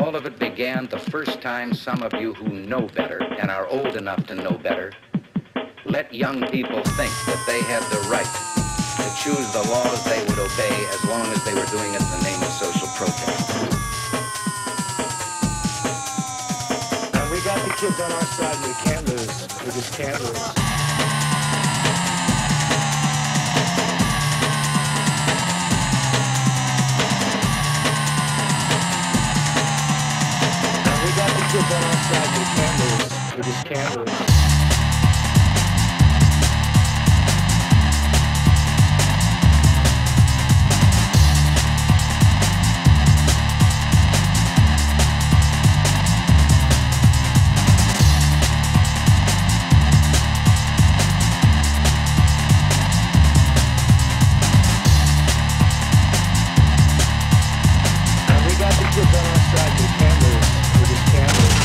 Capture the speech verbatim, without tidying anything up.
all of it began the first time some of you who know better and are old enough to know better let young people think that they had the right to choose the laws they would obey as long as they were doing it in the name of social protest. And we got the kids on our side, we can't lose. We just can't lose. Kids on our side, we can't lose. We just can't lose. And we got the kids on our side, we can't lose. We just can't lose.